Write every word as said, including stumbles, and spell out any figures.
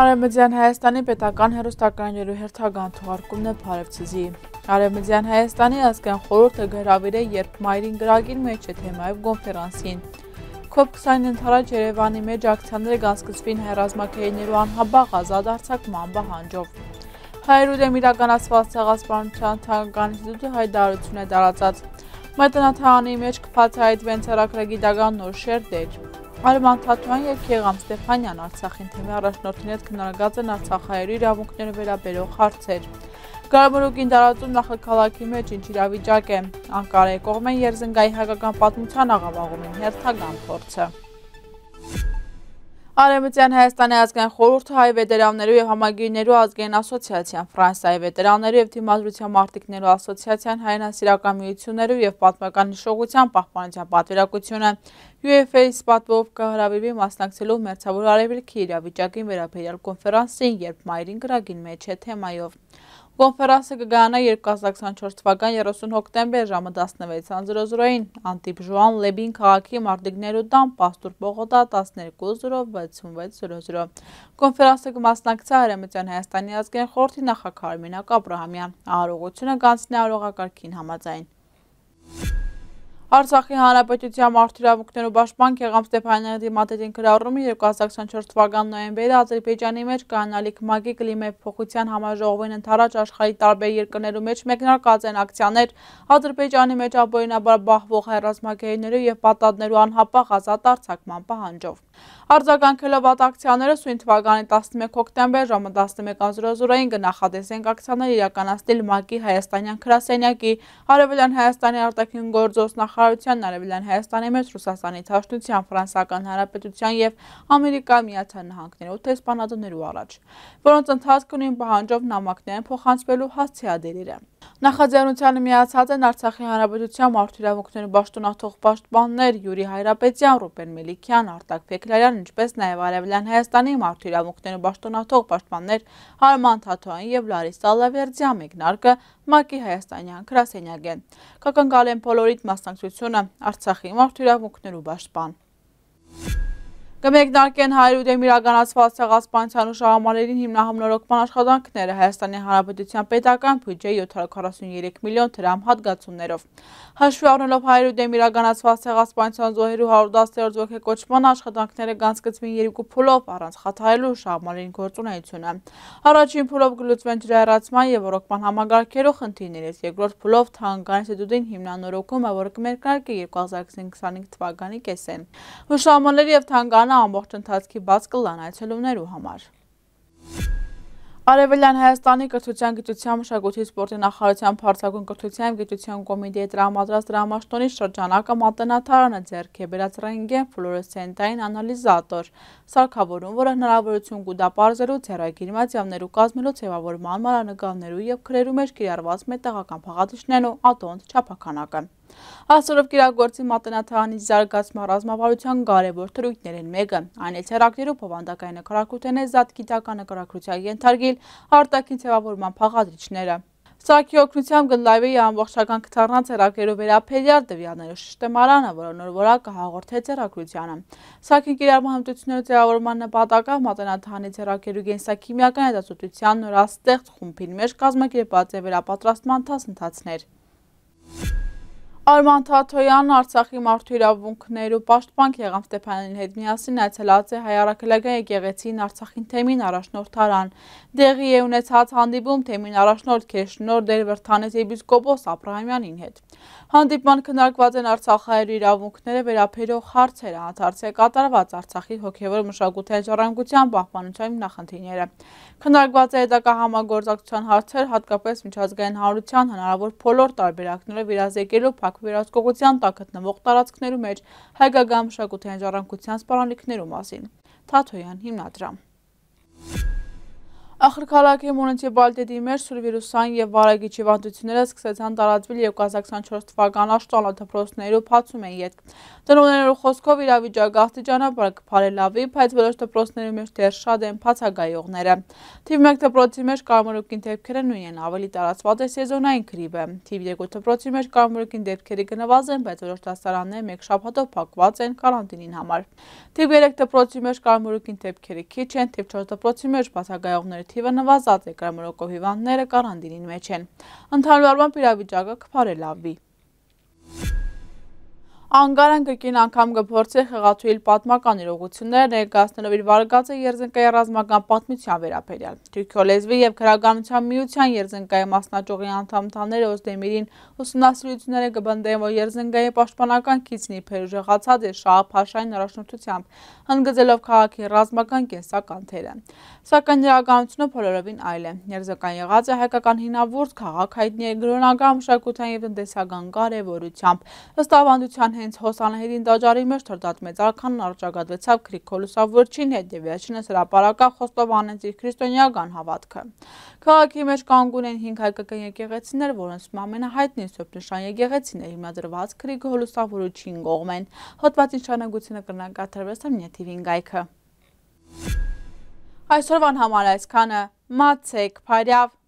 Արևմտյան Հայաստանի պետական հեռուստակայաններու հերթական թողարկումն է Փարեվցիզի։ Արևմտյան Հայաստանի ազգային խորհուրդը գրավիր է, երբ մայրին գրագին մեջ է թեմայով կոնֆերանսին։ Կոպ քսանին ընթരാճ Երևանի մեջ ակցիաները կսկսվին հայրազմակայիններու անհաբաղ ազատ արձակման պահանջով։ Հայերու դեմ իրականացված ցեղասպանության թանգարան ինստիտուտը հայտարարություն է տարածած։ Մայտնաթաղանի մեջ կբացահայտվեն ցերակրագիտական նոր շերտեր։ Արման Թաթոյան և Քեգամ Ստեփանյան Արցախին թեմի առաջնորդին հետ քննարկած են արցախահայերու իրավունքները վերաբերող հարցեր։ Գարաբարուկին տարածում նախաքաղաքի մեջ ինչ իրավիճակ է, Անկարայի կողմեն Երզնգայի հայկական պատմության աղավաղումին հերթական փորձը։ Արևմտյան Հայաստանի ազգային խորհուրդը հայ վետերաններու և համագիրներու ազգային ասոցիացիան, Ֆրանսիայի վետերաններու և դիմադրության մարտիկներու ասոցիացիան, հայրենասիրական միություններու և պատմական հիշողության պահպանության պատվիրակությունը յու էֆ էի-ից պատվով կհրավիրվի մասնակցելու մերձավոր արևելքի իրավիճակին վերաբերյալ կոնֆերանսին, երբ մայրին գրագին մեջ է թեմայով։ Կոնֆերանսը կգանա երկու հազար քսանչորս թվականի երեսուն հոկտեմբեր ժամը տասնվեցին Անտիպ Ժուան Լեբին քաղաքի մարտիկներու տան Պաստուր Պողոտա տասներկու զրո վեցունվեց զրո։ Կոնֆերանսը կմասնակցի Արևմտյան Հայաստանի ազգային խորհրդի նախագահ Արմինակ Աբրահամյան, արարողությունը կանցնի արարողակարգին համաձայն։ Արցախի հանրապետության մարդու իրավունքներու պաշտպան Քեգամ Ստեփանյանի դիմադետին գրառումը երկու հազար քսանչորս թվականի նոյեմբերի Ադրբեջանի մեջ կանալիք ՄԱԿ-ի կլիմայի փոխության համաժողովին ընթരാճ աշխարհի տարբեր երկրներու մեջ մեկնարկած են ակցիաներ Ադրբեջանի մեջ ապօրինաբար բախվող հայրազմակայիններու և պատանդներու անհապաղ ազատ արձակման պահանջով։ Արձագանքելով այդ ակցիաները սույն թվականի տասնմեկ հոկտեմբեր ժամը տասնմեկը զրո կնախադեсենք ակցիաներ իրականացնել ՄԱԿ-ի հայաստանյան գրասենյակի, Արևելյան Հայաստանի արտաքին գործոս նախարարության, Արևելյան Հայաստանի մեջ Ռուսաստանի Դաշնության, Ֆրանսիական Հանրապետության և Ամերիկայի Միացյալ Նահանգներու դեսպանատներու առաջ, որոնց ընթացք ունին պահանջով նամակներ են փոխանցվելու հասցեադերերը։ Նախաձեռնությանը միացած են Արցախի Հանրապետության մարդու իրավունքներու պաշտոնաթող պաշտպաններ Յուրի Հայրապետյան, Ռուբեն Մելիքյան, Արտակ Փեքլարյան, ինչպես նաև Արևելյան Հայաստանի մարդու իրավունքներու պաշտոնաթող պաշտպաններ Արման Թաթոյան և Լարիսա Լավերդյան մեկնարկը ՄԱԿ-ի հայաստանյան գրասենյակ են։ Կակնկալեն բոլորիդ մասնակցությունը Արցախի մարդու իրավունքներու պաշտպան։ Կմեկնարկեն հայերու դեմ իրականացված ցեղասպանության ու շահամարերին հիմնահամնորոգման աշխատանքները Հայաստանի Հանրապետության պետական բյուջեի յոթ հարյուր քառասուններեք միլիոն դրամ հատկացումներով։ Հաշվի առնելով հայերու դեմ իրականացված ցեղասպանության զոհերու հարյուր դասերորդ ոգեկոչման աշխատանքները կսկսվին երկու փուլով առանց խաթարելու շահամարերին գործունեությունը։ Առաջին փուլով կլուծվեն ջրահեռացման և ռոռոկման համագարկերու խնդիրներից, երկրորդ փուլով թանգարան ինստիտուտին հիմնանորոգումը, որը կմեկնարկի երկու հազար քսանինք թվականի կեսեն։ Հուշահամալիրը և թանգարանը ամբողջ ընթացքի բաց կլան այցելուներու համար։ Արևելյան Հայաստանի կրթության, գիտության, մշակույթի, սպորտի նախարարության փորձագույն կրթության և գիտության կոմիտեի տրամադրած դրամաշտոնի շրջանակը մատենաթարանը ձեռք է բերած ռենտգեն ֆլուորեսցենտային անալիզատոր սարքավորում, որը հնարավորություն կտա պարզելու ցերագիր մատյամներու կազմելու ձևավորման, մանրանկարներու և քրերու մեջ կիրառված մետաղական փաղադրիչներն ու ատոնց չափաքանակը։ Այսօրով կիրագործի մատենաթարանի զարգացման ռազմավարության կարևոր թրույթներն մեկը, այն է ցերակներու բովանդակային նկարագրութենե զատ գիտական նկարագրության ենթարկիլ արտաքին ձևավորման փաղադրիչները։ Սարքի օգնությամբ կլայվի ամբողջական կդառնա ցերակներու վերաբերյալ տվյալներու շշտեմարանը, որը նոր որակը հաղորդե ցերագրությանը։ Սարքի կիրառման հմտություններու ձևավորման նպատակով մատենաթարանի ցերակներու կենսաքիմիական հետազոտության նորաստեղծ խումբին մեջ կազմակերպված է վերապատրաստման դասընթացներ։ Արման Թաթոյանն Արցախի մարդու իրավունքներու պաշտպան Քեգամ Ստեփանյանի հետ միասին այցելած է Հայ առաքելական եկեղեցին Արցախին թեմին առաջնորդարան։ Դեղի է ունեցած հանդիպում թեմին առաջնորդ Քեշնոր Դեր Վրթանես եպիսկոպոս Աբրահամյանի հետ։ Հանդիպման քննարկված են արցախահայերու իրավունքները վերաբերող հարցերը, հանդարց է կատարված Արցախի հոգևոր մշակութային ժառանգության պահպանության հիմնախնդիրները։ Քննարկված է հետագա համագործակցության հարցեր, հատկապես միջազգային հանրության հնարավոր բոլոր տարբերակներով իրազեկելու փակ վերահսկողության տակ գտնվող տարածքներու մեջ հայկական մշակութային ժառանգության սպառնալիքներու մասին։ Թաթոյան հիմնադրամ։ Ախրքալաքի մունիցիպալիտետի մեջ սուրվիրուսային և վարակիչ հիվանդությունները սկսեցան տարածվել երկու հազար քսաներորդ թվական աշտանա դպրոցներու փացում են ետք։ Տնօրեններու խոսքով իրավիճակը աստիճանաբար կփարելավի, բայց որոշ դպրոցներու մեջ դեռ շատ են բացակայողները։ Թիվ մեկ դպրոցի մեջ կարմրուկին դեպքերը նույնն ավելի տարածված է սեզոնային գրիպը։ Թիվ երկու դպրոցի մեջ կարմրուկին դեպքերը գնված են, բայց որոշ դասարաններ մեկ շաբաթով փակված են կարանտինին համար։ Թիվ երեք դպրոցի մեջ կարմրուկին դեպքերը քիչ են, թիվ չորս դպրոցի մեջ բացակայողների թիվը նվազած է, կարմրուկով հիվանդները կարանտինին մեջ են։ Ընդհանուր առմամբ իրավիճակը կփարելավի։ Անգարան կրկին անգամ կփորձի խեղաթյուրել պատմական իրողությունները, ներկայացնելով իր վարկածը երզնկայի ռազմական պատմության վերաբերյալ։ Թուրքիո լեզվի և գրականության միության երզնկայի մասնաճյուղի անդամները Օզդեմիրին ուսումնասիրությունները կբնդեն, որ երզնկայի պաշտպանական քիծն իբր ուժեղացած է Շահ Փաշային առաջնորդությամբ, ընդգծելով քաղաքի ռազմական կենսական թերը։ Սակայն իրականությունը բոլորովին այլ է։ Երզնկան եղած է հայկական հինավուրց քաղաք, հայտնի է գրոնական, մշակութային և տնտեսական կարևորությամբ։ Ըստ ավանդության հենց Հոսանահիրին տաճարի մեջ թրդած մեծ արքան առճակատվեցավ Գրիգոր Լուսավորչին հետ և վերջինս հրապարակավ խոստովանեց իր քրիստոնեական հավատքը։ Քաղաքի մեջ կանգուն են հինգ հայկական եկեղեցիներ, որոնց ամենահայտնի սոփնշան եկեղեցին է հիմնադրված Գրիգոր Լուսավորչին կողմեն։ Հոդվածի շարունակությունը կրնակատարվեց ամենաթիվին գայքը։ Այսօրվան համար այսքանը, մացեք, փարյավ։